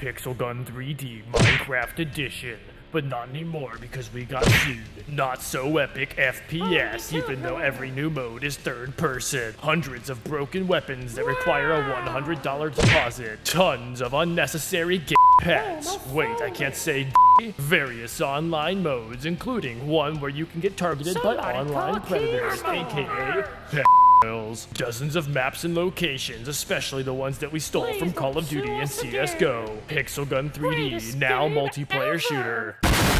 Pixel Gun 3D Minecraft Edition. But not anymore because we got sued. Not so epic FPS, even though every new mode is third person. Hundreds of broken weapons that require a $100 deposit. Tons of unnecessary pets. Wait, I can't say Various online modes, including one where you can get targeted by online predators, aka dozens of maps and locations, especially the ones that we stole from Call of Duty and CSGO. Pixel Gun 3D, now multiplayer shooter.